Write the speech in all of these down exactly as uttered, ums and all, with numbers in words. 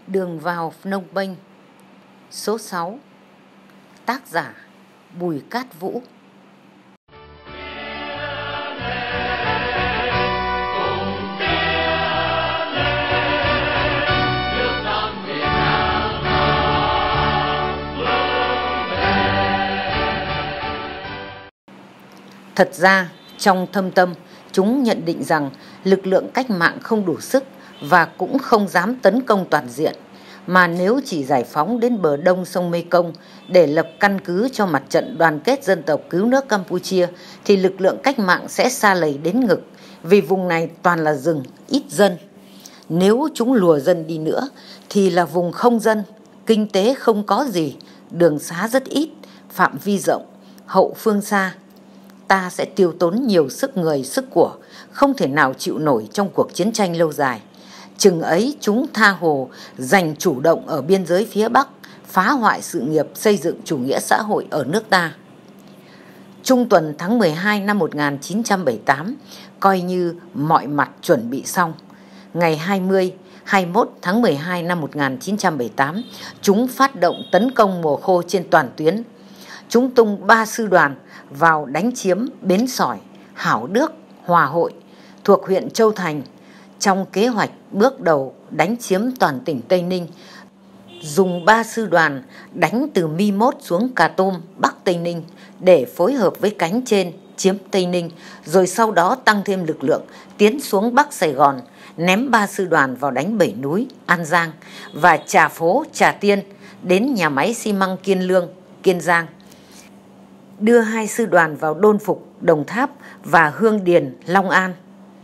Đường vào Phnom Penh. Số sáu. Tác giả Bùi Cát Vũ. Thật ra, trong thâm tâm, chúng nhận định rằng lực lượng cách mạng không đủ sức và cũng không dám tấn công toàn diện, mà nếu chỉ giải phóng đến bờ đông sông Mekong để lập căn cứ cho mặt trận đoàn kết dân tộc cứu nước Campuchia thì lực lượng cách mạng sẽ sa lầy đến ngực, vì vùng này toàn là rừng, ít dân. Nếu chúng lùa dân đi nữa thì là vùng không dân, kinh tế không có gì, đường xá rất ít, phạm vi rộng, hậu phương xa. Ta sẽ tiêu tốn nhiều sức người, sức của, không thể nào chịu nổi trong cuộc chiến tranh lâu dài. Chừng ấy chúng tha hồ giành chủ động ở biên giới phía Bắc, phá hoại sự nghiệp xây dựng chủ nghĩa xã hội ở nước ta. Trung tuần tháng mười hai năm một nghìn chín trăm bảy mươi tám, coi như mọi mặt chuẩn bị xong. Ngày hai mươi, hai mươi mốt tháng mười hai năm một nghìn chín trăm bảy mươi tám, chúng phát động tấn công mùa khô trên toàn tuyến. Chúng tung ba sư đoàn vào đánh chiếm Bến Sỏi, Hảo Đức, Hòa Hội thuộc huyện Châu Thành, trong kế hoạch bước đầu đánh chiếm toàn tỉnh Tây Ninh, dùng ba sư đoàn đánh từ Mi Mốt xuống Cà Tôm, Bắc Tây Ninh để phối hợp với cánh trên chiếm Tây Ninh, rồi sau đó tăng thêm lực lượng tiến xuống Bắc Sài Gòn, ném ba sư đoàn vào đánh Bảy Núi, An Giang và Trà Phố, Trà Tiên đến nhà máy xi măng Kiên Lương, Kiên Giang. Đưa hai sư đoàn vào Đôn Phục, Đồng Tháp và Hương Điền, Long An.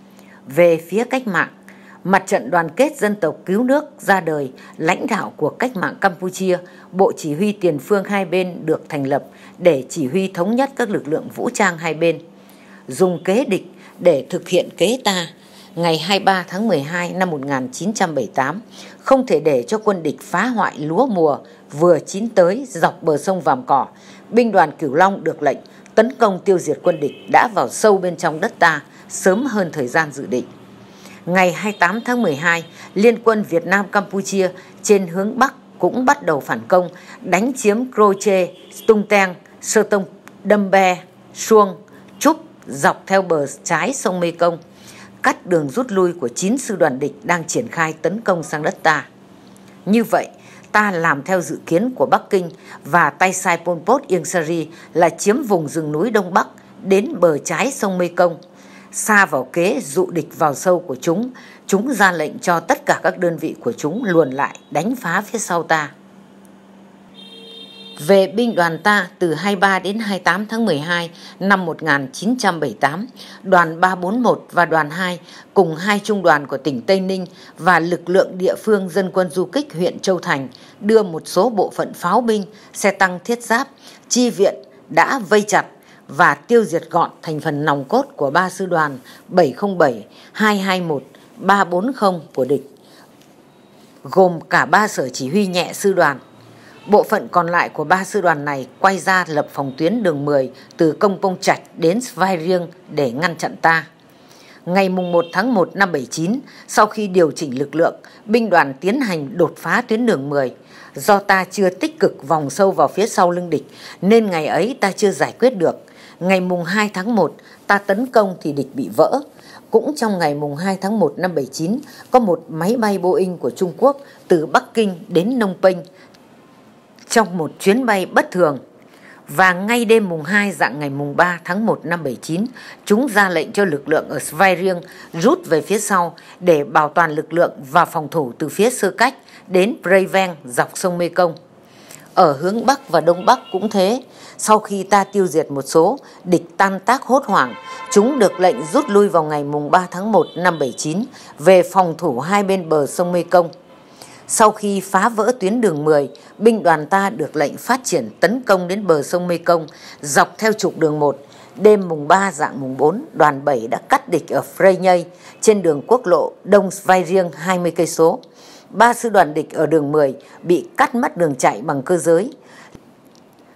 Về phía cách mạng, Mặt trận đoàn kết dân tộc cứu nước ra đời, lãnh đạo của cách mạng Campuchia, Bộ Chỉ huy tiền phương hai bên được thành lập để chỉ huy thống nhất các lực lượng vũ trang hai bên. Dùng kế địch để thực hiện kế ta, ngày hai mươi ba tháng mười hai năm một nghìn chín trăm bảy mươi tám, không thể để cho quân địch phá hoại lúa mùa vừa chín tới dọc bờ sông Vàm Cỏ. Binh đoàn Cửu Long được lệnh tấn công tiêu diệt quân địch đã vào sâu bên trong đất ta sớm hơn thời gian dự định. Ngày hai mươi tám tháng mười hai, Liên quân Việt Nam Campuchia trên hướng Bắc cũng bắt đầu phản công, đánh chiếm Croche, Stung Teng, Sơ Tông, Đâm Be, Suông, Trúc dọc theo bờ trái sông Mekong, cắt đường rút lui của chín sư đoàn địch đang triển khai tấn công sang đất ta. Như vậy, ta làm theo dự kiến của Bắc Kinh và tay sai Pol Pot Ieng Sari là chiếm vùng rừng núi Đông Bắc đến bờ trái sông Mekong. Sa vào kế dụ địch vào sâu của chúng, chúng ra lệnh cho tất cả các đơn vị của chúng luồn lại đánh phá phía sau ta. Về binh đoàn ta, từ hai mươi ba đến hai mươi tám tháng mười hai năm một nghìn chín trăm bảy mươi tám, đoàn ba bốn một và đoàn hai cùng hai trung đoàn của tỉnh Tây Ninh và lực lượng địa phương dân quân du kích huyện Châu Thành đưa một số bộ phận pháo binh, xe tăng thiết giáp, chi viện đã vây chặt và tiêu diệt gọn thành phần nòng cốt của ba sư đoàn bảy không bảy, hai hai một, ba bốn không của địch, gồm cả ba sở chỉ huy nhẹ sư đoàn. Bộ phận còn lại của ba sư đoàn này quay ra lập phòng tuyến đường mười từ Công Pông Trạch đến Svay Rieng để ngăn chặn ta. Ngày một tháng một năm bảy mươi chín, sau khi điều chỉnh lực lượng, binh đoàn tiến hành đột phá tuyến đường mười. Do ta chưa tích cực vòng sâu vào phía sau lưng địch, nên ngày ấy ta chưa giải quyết được. Ngày hai tháng một, ta tấn công thì địch bị vỡ. Cũng trong ngày hai tháng một năm bảy mươi chín, có một máy bay Boeing của Trung Quốc từ Bắc Kinh đến Phnom Penh trong một chuyến bay bất thường. Và ngay đêm mùng hai dạng ngày mùng ba tháng một năm bảy mươi chín, chúng ra lệnh cho lực lượng ở Svay Rieng rút về phía sau để bảo toàn lực lượng và phòng thủ từ phía Sơ Cách đến Prey Veng dọc sông Mekong. Ở hướng Bắc và Đông Bắc cũng thế. Sau khi ta tiêu diệt một số, địch tan tác hốt hoảng, chúng được lệnh rút lui vào ngày mùng ba tháng một năm bảy mươi chín về phòng thủ hai bên bờ sông Mekong. Sau khi phá vỡ tuyến đường mười, binh đoàn ta được lệnh phát triển tấn công đến bờ sông Mekong dọc theo trục đường một. Đêm mùng ba dạng mùng bốn, đoàn bảy đã cắt địch ở Prey Nhây trên đường quốc lộ Đông Svay Rieng hai mươi cây số. Ba sư đoàn địch ở đường mười bị cắt mất đường chạy bằng cơ giới.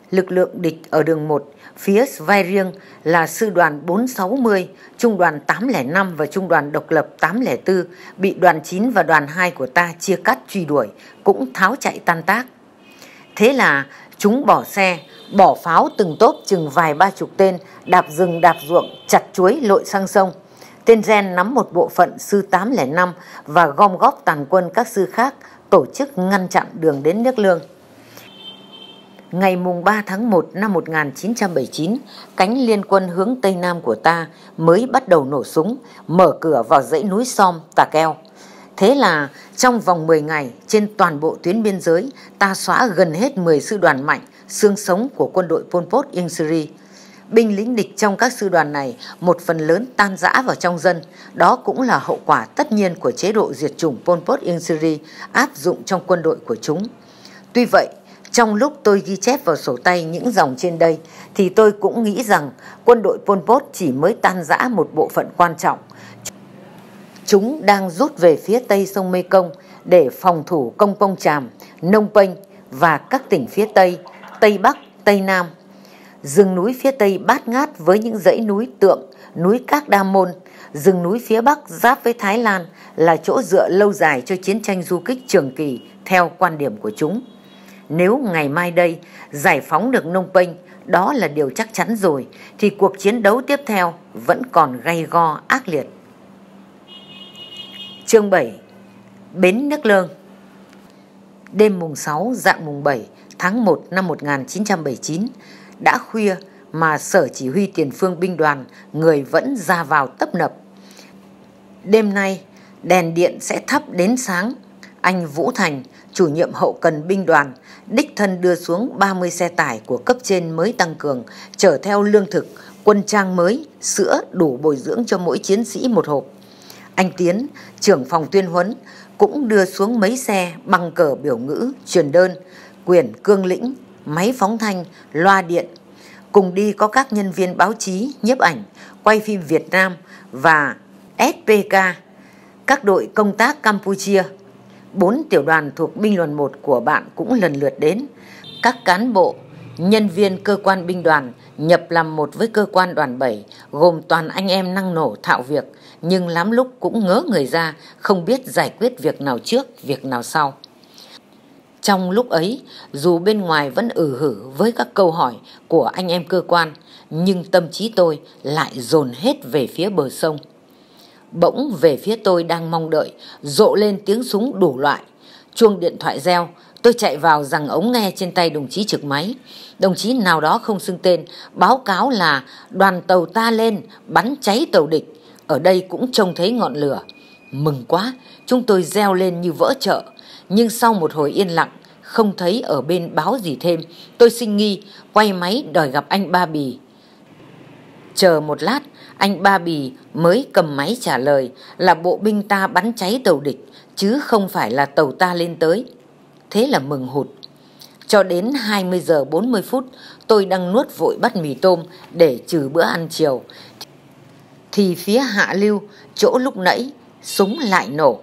Lực lượng địch ở đường một, phía Sveiring là sư đoàn bốn sáu mươi, trung đoàn tám không năm và trung đoàn độc lập tám không bốn bị đoàn chín và đoàn hai của ta chia cắt truy đuổi, cũng tháo chạy tan tác. Thế là chúng bỏ xe, bỏ pháo từng tốp chừng vài ba chục tên, đạp rừng đạp ruộng, chặt chuối lội sang sông. Tên Gen nắm một bộ phận sư tám không năm và gom góp tàn quân các sư khác, tổ chức ngăn chặn đường đến nước Lương. Ngày mùng ba tháng một năm một nghìn chín trăm bảy mươi chín, cánh liên quân hướng Tây Nam của ta mới bắt đầu nổ súng, mở cửa vào dãy núi Som, Tà Keo. Thế là trong vòng mười ngày, trên toàn bộ tuyến biên giới, ta xóa gần hết mười sư đoàn mạnh, xương sống của quân đội Pol Pot Ieng Seri. Binh lính địch trong các sư đoàn này một phần lớn tan rã vào trong dân. Đó cũng là hậu quả tất nhiên của chế độ diệt chủng Pol Pot Ieng Seri áp dụng trong quân đội của chúng. Tuy vậy, trong lúc tôi ghi chép vào sổ tay những dòng trên đây, thì tôi cũng nghĩ rằng quân đội Pol Pot chỉ mới tan rã một bộ phận quan trọng. Chúng đang rút về phía tây sông Mekong để phòng thủ Công Pông Chàm, Nông Penh và các tỉnh phía tây, Tây Bắc, Tây Nam. Rừng núi phía tây bát ngát với những dãy núi Tượng, núi Các Đa Môn. Rừng núi phía bắc giáp với Thái Lan là chỗ dựa lâu dài cho chiến tranh du kích trường kỳ theo quan điểm của chúng. Nếu ngày mai đây giải phóng được Nông Penh, đó là điều chắc chắn rồi, thì cuộc chiến đấu tiếp theo vẫn còn gay go ác liệt. Chương bảy. Bến nước Lương. Đêm mùng sáu dạng mùng bảy tháng một năm một nghìn chín trăm bảy mươi chín, đã khuya mà sở chỉ huy tiền phương binh đoàn người vẫn ra vào tấp nập. Đêm nay đèn điện sẽ thắp đến sáng. Anh Vũ Thành, chủ nhiệm hậu cần binh đoàn, đích thân đưa xuống ba mươi xe tải của cấp trên mới tăng cường, chở theo lương thực, quân trang mới, sữa đủ bồi dưỡng cho mỗi chiến sĩ một hộp. Anh Tiến, trưởng phòng tuyên huấn, cũng đưa xuống mấy xe băng cờ biểu ngữ, truyền đơn, quyển cương lĩnh, máy phóng thanh, loa điện. Cùng đi có các nhân viên báo chí, nhiếp ảnh, quay phim Việt Nam và ét pê ca, các đội công tác Campuchia. Bốn tiểu đoàn thuộc binh đoàn một của bạn cũng lần lượt đến. Các cán bộ, nhân viên cơ quan binh đoàn nhập làm một với cơ quan đoàn bảy, gồm toàn anh em năng nổ thạo việc, nhưng lắm lúc cũng ngớ người ra, không biết giải quyết việc nào trước, việc nào sau. Trong lúc ấy, dù bên ngoài vẫn ử hử với các câu hỏi của anh em cơ quan, nhưng tâm trí tôi lại dồn hết về phía bờ sông. Bỗng về phía tôi đang mong đợi, rộ lên tiếng súng đủ loại. Chuông điện thoại reo, tôi chạy vào giằng ống nghe trên tay đồng chí trực máy. Đồng chí nào đó không xưng tên, báo cáo là đoàn tàu ta lên, bắn cháy tàu địch. Ở đây cũng trông thấy ngọn lửa. Mừng quá, chúng tôi reo lên như vỡ chợ. Nhưng sau một hồi yên lặng, không thấy ở bên báo gì thêm, tôi sinh nghi, quay máy đòi gặp anh Ba Bì. Chờ một lát, anh Ba Bì mới cầm máy trả lời là bộ binh ta bắn cháy tàu địch, chứ không phải là tàu ta lên tới. Thế là mừng hụt. Cho đến hai mươi giờ bốn mươi phút, tôi đang nuốt vội bát mì tôm để trừ bữa ăn chiều, thì phía hạ lưu, chỗ lúc nãy, súng lại nổ.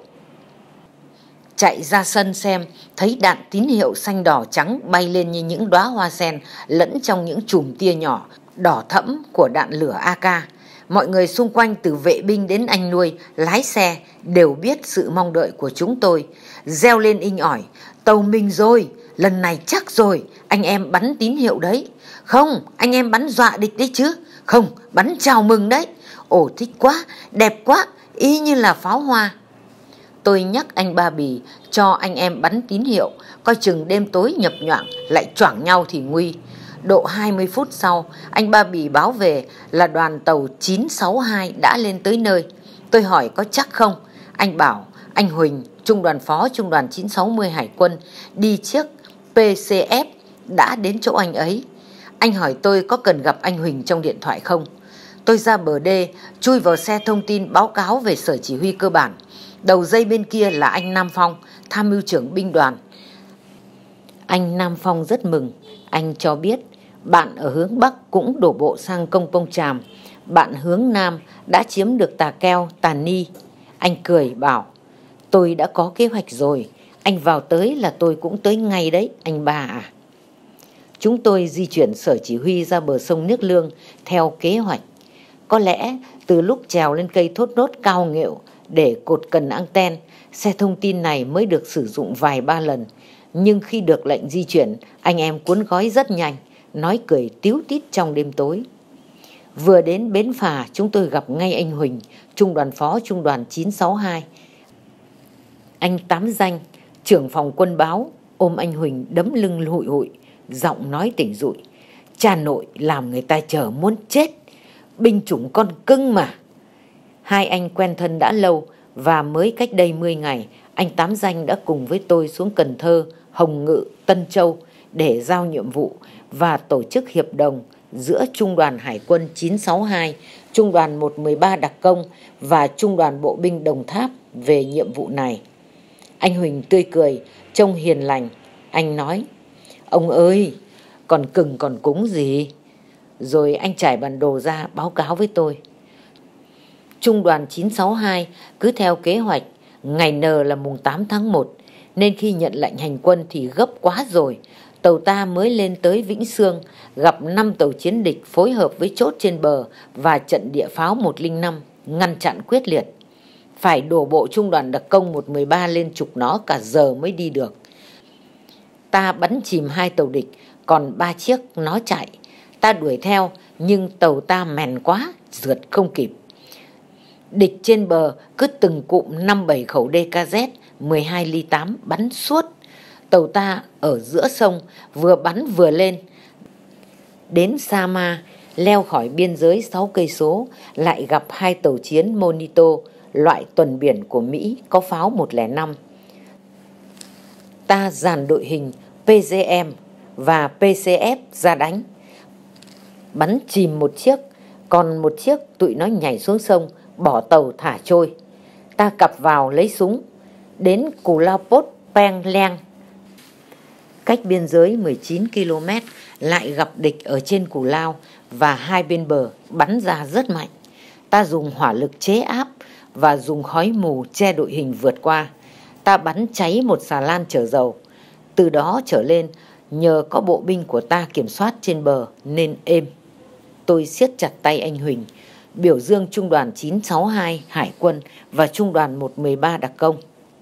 Chạy ra sân xem, thấy đạn tín hiệu xanh đỏ trắng bay lên như những đóa hoa sen lẫn trong những chùm tia nhỏ, đỏ thẫm của đạn lửa a ca. Mọi người xung quanh từ vệ binh đến anh nuôi, lái xe đều biết sự mong đợi của chúng tôi. Reo lên inh ỏi, tàu mình rồi, lần này chắc rồi, anh em bắn tín hiệu đấy. Không, anh em bắn dọa địch đấy chứ. Không, bắn chào mừng đấy. Ồ, thích quá, đẹp quá, y như là pháo hoa. Tôi nhắc anh Ba Bì cho anh em bắn tín hiệu, coi chừng đêm tối nhập nhoạng lại choảng nhau thì nguy. Độ hai mươi phút sau, anh Ba Bì báo về là đoàn tàu chín sáu hai đã lên tới nơi. Tôi hỏi có chắc không? Anh bảo anh Huỳnh, trung đoàn phó trung đoàn chín sáu mươi Hải quân, đi chiếc pê xê ép đã đến chỗ anh ấy. Anh hỏi tôi có cần gặp anh Huỳnh trong điện thoại không? Tôi ra bờ đê, chui vào xe thông tin báo cáo về sở chỉ huy cơ bản. Đầu dây bên kia là anh Nam Phong, tham mưu trưởng binh đoàn. Anh Nam Phong rất mừng. Anh cho biết bạn ở hướng Bắc cũng đổ bộ sang Công Pông Chàm. Bạn hướng Nam đã chiếm được Tà Keo, Tà Ni. Anh cười bảo, tôi đã có kế hoạch rồi. Anh vào tới là tôi cũng tới ngay đấy, anh ba à. chúng tôi di chuyển sở chỉ huy ra bờ sông Nước Lương theo kế hoạch. Có lẽ từ lúc trèo lên cây thốt nốt cao nghệu để cột cần anten, xe thông tin này mới được sử dụng vài ba lần. Nhưng khi được lệnh di chuyển, anh em cuốn gói rất nhanh, nói cười tíu tít trong đêm tối. Vừa đến bến phà, chúng tôi gặp ngay anh Huỳnh, trung đoàn phó trung đoàn chín sáu hai. Anh Tám Danh, trưởng phòng quân báo, ôm anh Huỳnh đấm lưng hụi hụi, giọng nói tỉnh rụi. Cha nội làm người ta chờ muốn chết, binh chủng con cưng mà. Hai anh quen thân đã lâu và mới cách đây mười ngày, anh Tám Danh đã cùng với tôi xuống Cần Thơ, Hồng Ngự, Tân Châu để giao nhiệm vụ và tổ chức hiệp đồng giữa Trung đoàn Hải quân chín sáu hai, Trung đoàn một một ba đặc công và Trung đoàn Bộ binh Đồng Tháp về nhiệm vụ này. Anh Huỳnh tươi cười, trông hiền lành. Anh nói, ông ơi, còn cừng còn cúng gì? Rồi anh trải bản đồ ra báo cáo với tôi. Trung đoàn chín sáu hai cứ theo kế hoạch, ngày N là mùng tám tháng một, nên khi nhận lệnh hành quân thì gấp quá rồi. Tàu ta mới lên tới Vĩnh Sương, gặp năm tàu chiến địch phối hợp với chốt trên bờ và trận địa pháo một không năm, ngăn chặn quyết liệt. Phải đổ bộ trung đoàn đặc công một một ba lên trục nó cả giờ mới đi được. Ta bắn chìm hai tàu địch, còn ba chiếc nó chạy. Ta đuổi theo, nhưng tàu ta mèn quá, rượt không kịp. Địch trên bờ cứ từng cụm năm bảy khẩu đê ca dét mười hai ly tám bắn suốt. Tàu ta ở giữa sông, vừa bắn vừa lên. Đến Sa Ma, leo khỏi biên giới sáu cây số, lại gặp hai tàu chiến Monito, loại tuần biển của Mỹ có pháo một không năm. Ta dàn đội hình pê giê em và pê xê ép ra đánh. Bắn chìm một chiếc, còn một chiếc tụi nó nhảy xuống sông, bỏ tàu thả trôi. Ta cặp vào lấy súng, đến Cù Lao Pốt Peng Leng, cách biên giới mười chín ki lô mét, lại gặp địch ở trên Cù Lao và hai bên bờ bắn ra rất mạnh. Ta dùng hỏa lực chế áp và dùng khói mù che đội hình vượt qua. Ta bắn cháy một xà lan chở dầu. Từ đó trở lên, nhờ có bộ binh của ta kiểm soát trên bờ nên êm. Tôi siết chặt tay anh Huỳnh, biểu dương Trung đoàn chín sáu hai Hải quân và Trung đoàn một một ba đặc công.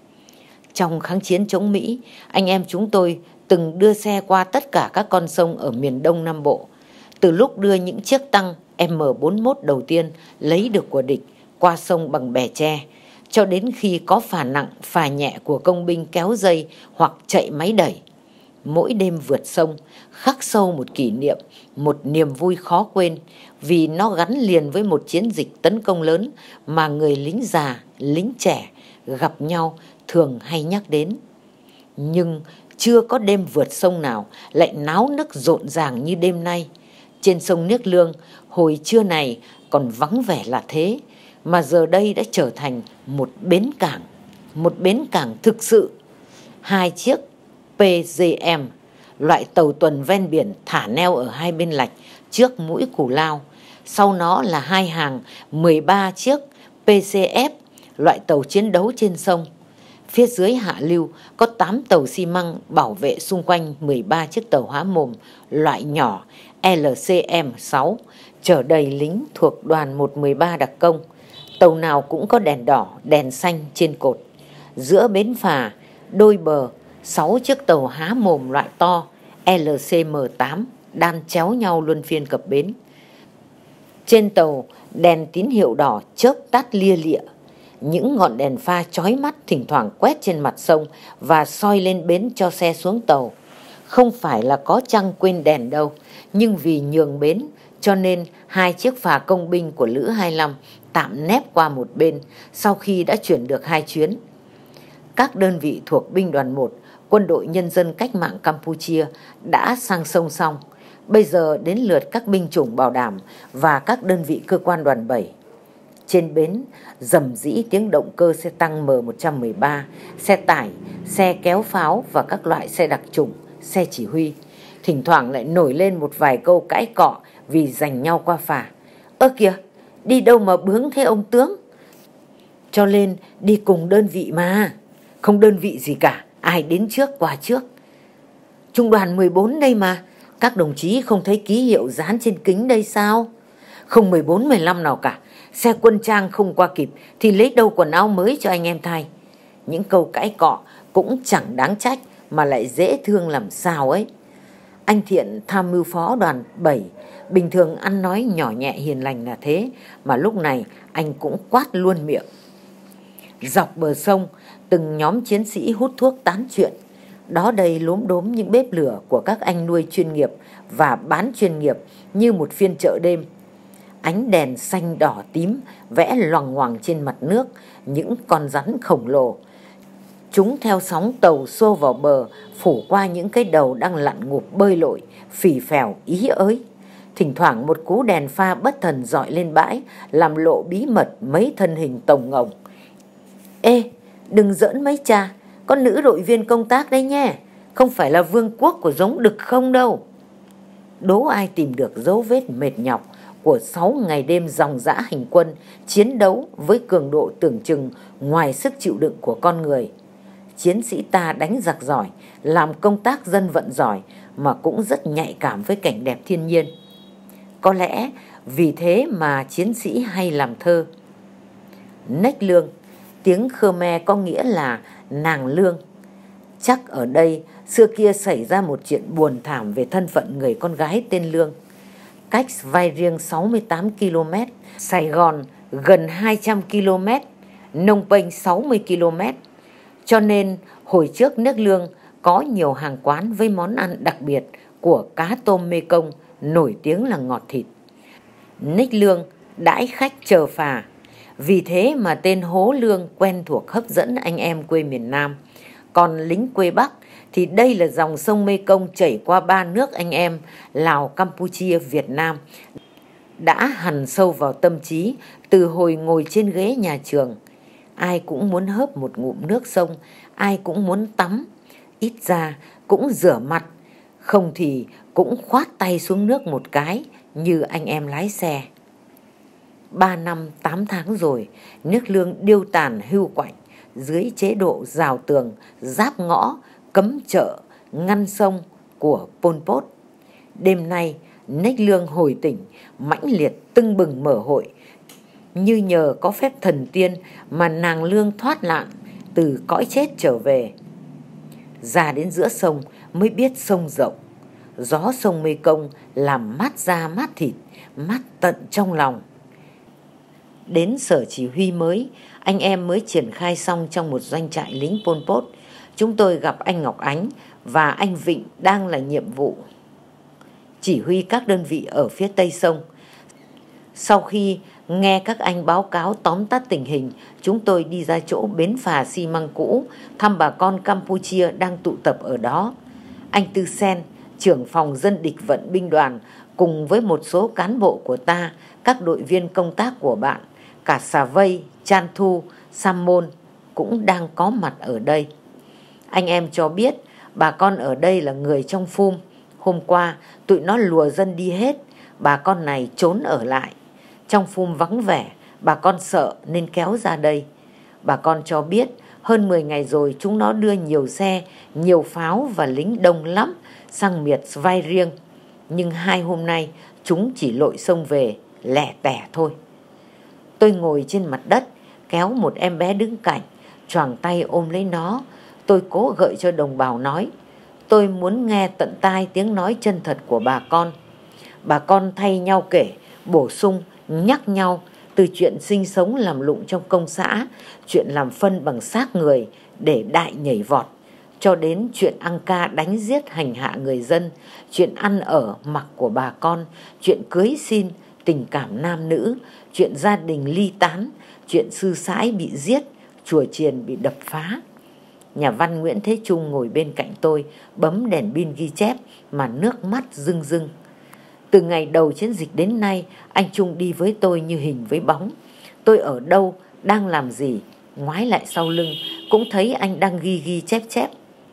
Trong kháng chiến chống Mỹ, anh em chúng tôi từng đưa xe qua tất cả các con sông ở miền Đông Nam Bộ. Từ lúc đưa những chiếc tăng M bốn mốt đầu tiên lấy được của địch qua sông bằng bè tre, cho đến khi có phà nặng, phà nhẹ của công binh kéo dây hoặc chạy máy đẩy. Mỗi đêm vượt sông khắc sâu một kỷ niệm, một niềm vui khó quên, vì nó gắn liền với một chiến dịch tấn công lớn mà người lính già, lính trẻ gặp nhau thường hay nhắc đến. Nhưng chưa có đêm vượt sông nào lại náo nức rộn ràng như đêm nay. Trên sông Nước Lương, hồi trưa này còn vắng vẻ là thế, mà giờ đây đã trở thành một bến cảng, một bến cảng thực sự. Hai chiếc pê giê em, loại tàu tuần ven biển thả neo ở hai bên lạch trước mũi Cù Lao. Sau nó là hai hàng mười ba chiếc pê xê ép, loại tàu chiến đấu trên sông. Phía dưới hạ lưu có tám tàu xi măng bảo vệ xung quanh mười ba chiếc tàu há mồm loại nhỏ lờ xê em sáu chở đầy lính thuộc đoàn một một ba đặc công. Tàu nào cũng có đèn đỏ, đèn xanh trên cột. Giữa bến phà, đôi bờ, sáu chiếc tàu há mồm loại to lờ xê em tám đan chéo nhau luân phiên cập bến. Trên tàu, đèn tín hiệu đỏ chớp tắt lia lịa. Những ngọn đèn pha chói mắt thỉnh thoảng quét trên mặt sông và soi lên bến cho xe xuống tàu. Không phải là có chăng quên đèn đâu, nhưng vì nhường bến cho nên hai chiếc phà công binh của Lữ hai mươi lăm tạm nép qua một bên sau khi đã chuyển được hai chuyến. Các đơn vị thuộc binh đoàn một, Quân đội Nhân dân Cách mạng Campuchia đã sang sông xong. Bây giờ đến lượt các binh chủng bảo đảm và các đơn vị cơ quan đoàn bảy. Trên bến, rầm rĩ tiếng động cơ xe tăng M một một ba, xe tải, xe kéo pháo và các loại xe đặc chủng, xe chỉ huy. Thỉnh thoảng lại nổi lên một vài câu cãi cọ vì giành nhau qua phà. Ơ kìa, đi đâu mà bướng thế ông tướng? Cho nên đi cùng đơn vị mà. Không đơn vị gì cả, ai đến trước qua trước. Trung đoàn mười bốn đây mà, Các đồng chí không thấy ký hiệu dán trên kính đây sao? Không mười bốn mười lăm nào cả. Xe quân trang không qua kịp thì lấy đâu quần áo mới cho anh em thay. Những câu cãi cọ cũng chẳng đáng trách mà lại dễ thương làm sao ấy. Anh Thiện, tham mưu phó đoàn bảy, bình thường ăn nói nhỏ nhẹ hiền lành là thế, mà lúc này anh cũng quát luôn miệng. Dọc bờ sông, từng nhóm chiến sĩ hút thuốc tán chuyện. Đó đây lốm đốm những bếp lửa của các anh nuôi chuyên nghiệp và bán chuyên nghiệp như một phiên chợ đêm. Ánh đèn xanh đỏ tím vẽ loằng ngoằng trên mặt nước những con rắn khổng lồ. Chúng theo sóng tàu xô vào bờ, phủ qua những cái đầu đang lặn ngụp bơi lội, phì phèo ý ới. Thỉnh thoảng một cú đèn pha bất thần dọi lên bãi, làm lộ bí mật mấy thân hình tồng ngồng. Ê, đừng giỡn mấy cha, có nữ đội viên công tác đấy nhé, không phải là vương quốc của giống đực không đâu. Đố ai tìm được dấu vết mệt nhọc của sáu ngày đêm dòng dã hành quân, chiến đấu với cường độ tưởng chừng ngoài sức chịu đựng của con người. Chiến sĩ ta đánh giặc giỏi, làm công tác dân vận giỏi, mà cũng rất nhạy cảm với cảnh đẹp thiên nhiên. Có lẽ vì thế mà chiến sĩ hay làm thơ. Nếch lương, tiếng Khmer có nghĩa là nàng lương. Chắc ở đây xưa kia xảy ra một chuyện buồn thảm về thân phận người con gái tên Lương. Cách Vai Riêng sáu mươi tám ki lô mét, Sài Gòn gần hai trăm ki lô mét, Phnom Penh sáu mươi ki lô mét. Cho nên hồi trước nước Lương có nhiều hàng quán với món ăn đặc biệt của cá tôm Mê Công nổi tiếng là ngọt thịt. Nếch lương đãi khách chờ phà. Vì thế mà tên Hố Lương quen thuộc hấp dẫn anh em quê miền Nam. Còn lính quê Bắc thì đây là dòng sông Mê Công chảy qua ba nước anh em Lào, Campuchia, Việt Nam, đã hằn sâu vào tâm trí từ hồi ngồi trên ghế nhà trường. Ai cũng muốn hớp một ngụm nước sông, ai cũng muốn tắm, ít ra cũng rửa mặt, không thì cũng khoát tay xuống nước một cái như anh em lái xe. Ba năm tám tháng rồi, nước Lương điêu tàn hưu quạnh dưới chế độ rào tường, giáp ngõ, cấm chợ, ngăn sông của Pol Pot. Đêm nay, Nếch Lương hồi tỉnh, mãnh liệt tưng bừng mở hội. Như nhờ có phép thần tiên mà nàng Lương thoát nạn từ cõi chết trở về. Ra đến giữa sông mới biết sông rộng. Gió sông Mê Công làm mát da mát thịt, mát tận trong lòng. Đến sở chỉ huy mới, anh em mới triển khai xong trong một doanh trại lính Pol Pot. Chúng tôi gặp anh Ngọc Ánh và anh Vịnh đang là nhiệm vụ chỉ huy các đơn vị ở phía tây sông. Sau khi nghe các anh báo cáo tóm tắt tình hình, chúng tôi đi ra chỗ bến phà xi măng cũ thăm bà con Campuchia đang tụ tập ở đó. Anh Tư Sen, trưởng phòng dân địch vận binh đoàn, cùng với một số cán bộ của ta, các đội viên công tác của bạn, cả Xà Vây, Chan Thu, Sam Môn cũng đang có mặt ở đây. Anh em cho biết bà con ở đây là người trong Phum. Hôm qua tụi nó lùa dân đi hết, bà con này trốn ở lại. Trong Phum vắng vẻ, bà con sợ nên kéo ra đây. Bà con cho biết hơn mười ngày rồi chúng nó đưa nhiều xe, nhiều pháo và lính đông lắm sang miệt Vai Riêng. Nhưng hai hôm nay chúng chỉ lội sông về, lẻ tẻ thôi. Tôi ngồi trên mặt đất, kéo một em bé đứng cạnh, choàng tay ôm lấy nó. Tôi cố gợi cho đồng bào nói. Tôi muốn nghe tận tai tiếng nói chân thật của bà con. Bà con thay nhau kể, bổ sung, nhắc nhau từ chuyện sinh sống làm lụng trong công xã, chuyện làm phân bằng xác người để đại nhảy vọt, cho đến chuyện ăn ca đánh giết hành hạ người dân, chuyện ăn ở mặc của bà con, chuyện cưới xin, tình cảm nam nữ, chuyện gia đình ly tán, chuyện sư sãi bị giết, chùa chiền bị đập phá. Nhà văn Nguyễn Thế Trung ngồi bên cạnh tôi, bấm đèn pin ghi chép mà nước mắt rưng rưng. Từ ngày đầu chiến dịch đến nay, anh Trung đi với tôi như hình với bóng. Tôi ở đâu, đang làm gì, ngoái lại sau lưng, cũng thấy anh đang ghi ghi chép chép.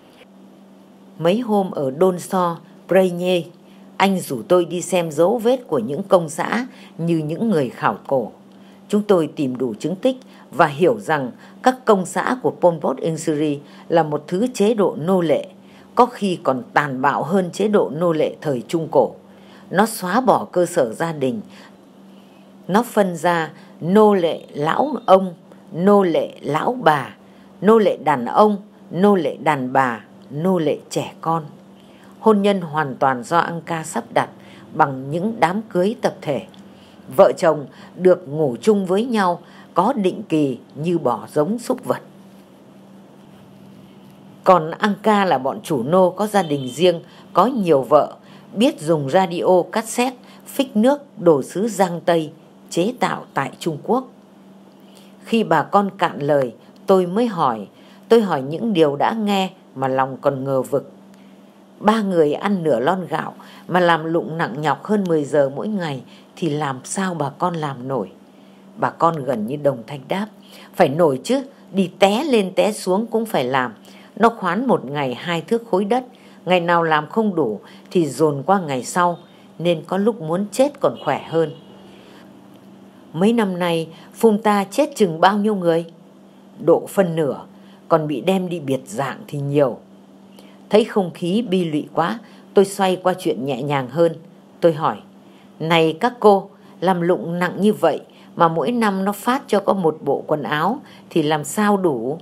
Mấy hôm ở Đôn So, Pregne, anh rủ tôi đi xem dấu vết của những công xã như những người khảo cổ. Chúng tôi tìm đủ chứng tích và hiểu rằng các công xã của Pol Pot Ing Sri là một thứ chế độ nô lệ. có khi còn tàn bạo hơn chế độ nô lệ thời Trung Cổ. Nó xóa bỏ cơ sở gia đình. Nó phân ra nô lệ lão ông, nô lệ lão bà, nô lệ đàn ông, nô lệ đàn bà, nô lệ trẻ con. Hôn nhân hoàn toàn do Angkar sắp đặt bằng những đám cưới tập thể. Vợ chồng được ngủ chung với nhau, có định kỳ như bò giống súc vật. Còn Angkar là bọn chủ nô có gia đình riêng, có nhiều vợ, biết dùng radio cassette, phích nước đồ sứ Giang Tây, chế tạo tại Trung Quốc. Khi bà con cạn lời, tôi mới hỏi, tôi hỏi những điều đã nghe mà lòng còn ngờ vực. Ba người ăn nửa lon gạo mà làm lụng nặng nhọc hơn mười giờ mỗi ngày thì làm sao bà con làm nổi? Bà con gần như đồng thanh đáp, phải nổi chứ, đi té lên té xuống cũng phải làm. Nó khoán một ngày hai thước khối đất, ngày nào làm không đủ thì dồn qua ngày sau, nên có lúc muốn chết còn khỏe hơn. Mấy năm nay Phum ta chết chừng bao nhiêu người? Độ phân nửa, còn bị đem đi biệt dạng thì nhiều. Thấy không khí bi lụy quá, tôi xoay qua chuyện nhẹ nhàng hơn. Tôi hỏi, này các cô, làm lụng nặng như vậy mà mỗi năm nó phát cho có một bộ quần áo thì làm sao đủ?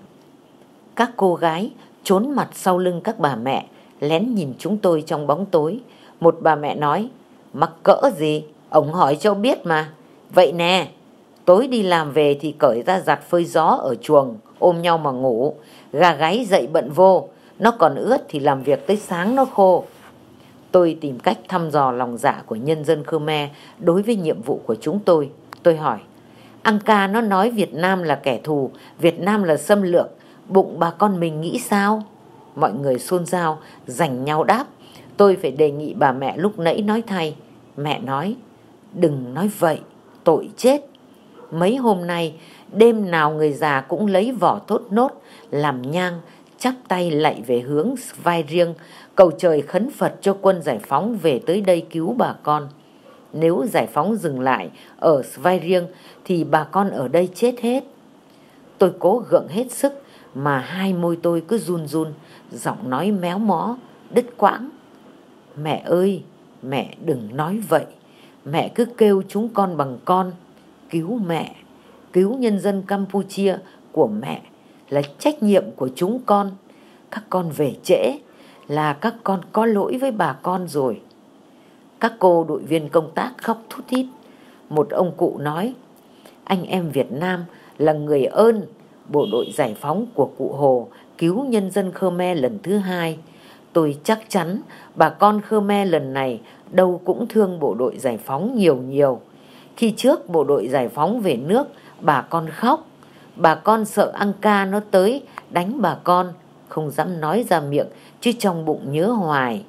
Các cô gái trốn mặt sau lưng các bà mẹ, lén nhìn chúng tôi trong bóng tối. Một bà mẹ nói, mắc cỡ gì, ông hỏi cho biết mà. Vậy nè, tối đi làm về thì cởi ra giặt phơi gió ở chuồng, ôm nhau mà ngủ. Gà gáy dậy bận vô, nó còn ướt thì làm việc tới sáng nó khô. Tôi tìm cách thăm dò lòng dạ của nhân dân Khmer đối với nhiệm vụ của chúng tôi. Tôi hỏi, Angkar nó nói Việt Nam là kẻ thù, Việt Nam là xâm lược, bụng bà con mình nghĩ sao? Mọi người xôn xao, giành nhau đáp. Tôi phải đề nghị bà mẹ lúc nãy nói thay. Mẹ nói, đừng nói vậy, tội chết. Mấy hôm nay, đêm nào người già cũng lấy vỏ thốt nốt, làm nhang, chắp tay lạy về hướng vai riêng, cầu trời khấn Phật cho quân giải phóng về tới đây cứu bà con. Nếu giải phóng dừng lại ở vai riêng thì bà con ở đây chết hết. Tôi cố gượng hết sức mà hai môi tôi cứ run run, giọng nói méo mó, đứt quãng. Mẹ ơi, mẹ đừng nói vậy. Mẹ cứ kêu chúng con bằng con. Cứu mẹ, cứu nhân dân Campuchia của mẹ là trách nhiệm của chúng con. Các con về trễ là các con có lỗi với bà con rồi. Các cô đội viên công tác khóc thút thít. Một ông cụ nói, anh em Việt Nam là người ơn bộ đội giải phóng của cụ Hồ cứu nhân dân Khmer lần thứ hai. Tôi chắc chắn bà con Khmer lần này đâu cũng thương bộ đội giải phóng nhiều nhiều. Khi trước bộ đội giải phóng về nước, bà con khóc. Bà con sợ Angkar nó tới đánh bà con, không dám nói ra miệng, chứ trong bụng nhớ hoài.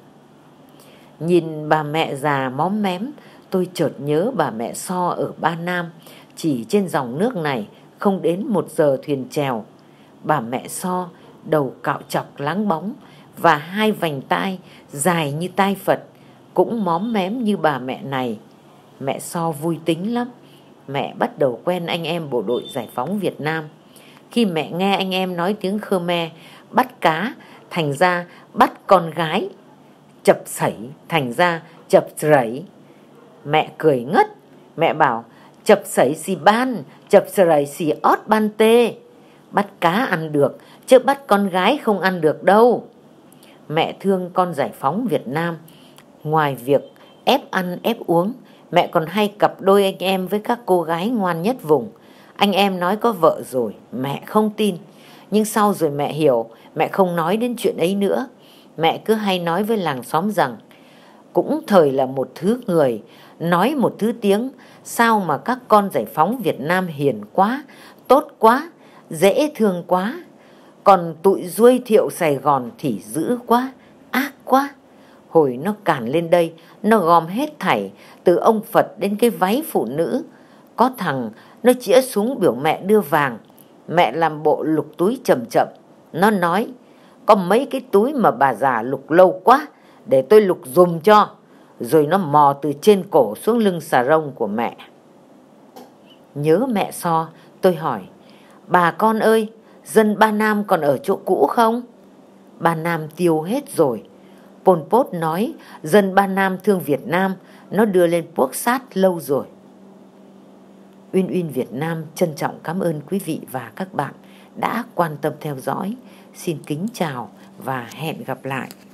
Nhìn bà mẹ già móm mém, tôi chợt nhớ bà mẹ So ở Ba Nam, chỉ trên dòng nước này, không đến một giờ thuyền chèo. Bà mẹ So, đầu cạo chọc láng bóng, và hai vành tai dài như tai Phật, cũng móm mém như bà mẹ này. Mẹ So vui tính lắm. Mẹ bắt đầu quen anh em bộ đội giải phóng Việt Nam. Khi mẹ nghe anh em nói tiếng Khmer, bắt cá thành ra bắt con gái, chập sẩy thành ra chập sẩy. Mẹ cười ngất. Mẹ bảo, chập sẩy xì ban, chập sẩy xì ót ban tê. Bắt cá ăn được, chứ bắt con gái không ăn được đâu. Mẹ thương con giải phóng Việt Nam. Ngoài việc ép ăn ép uống, mẹ còn hay cặp đôi anh em với các cô gái ngoan nhất vùng. Anh em nói có vợ rồi, mẹ không tin. Nhưng sau rồi mẹ hiểu, mẹ không nói đến chuyện ấy nữa. Mẹ cứ hay nói với làng xóm rằng, cũng thời là một thứ người, nói một thứ tiếng, sao mà các con giải phóng Việt Nam hiền quá, tốt quá, dễ thương quá. Còn tụi ruôi thiệu Sài Gòn thì dữ quá, ác quá. Hồi nó càn lên đây, nó gom hết thảy, từ ông Phật đến cái váy phụ nữ. Có thằng nó chĩa súng biểu mẹ đưa vàng. Mẹ làm bộ lục túi chậm chậm. Nó nói, có mấy cái túi mà bà già lục lâu quá, để tôi lục dùm cho. Rồi nó mò từ trên cổ xuống lưng xà rông của mẹ. Nhớ mẹ So, tôi hỏi, bà con ơi, dân Ba Nam còn ở chỗ cũ không? Ba Nam tiêu hết rồi. Pol Pot nói dân Ba Nam thương Việt Nam, nó đưa lên Puốc Sát lâu rồi. Uyên Uyên Việt Nam trân trọng cảm ơn quý vị và các bạn đã quan tâm theo dõi. Xin kính chào và hẹn gặp lại.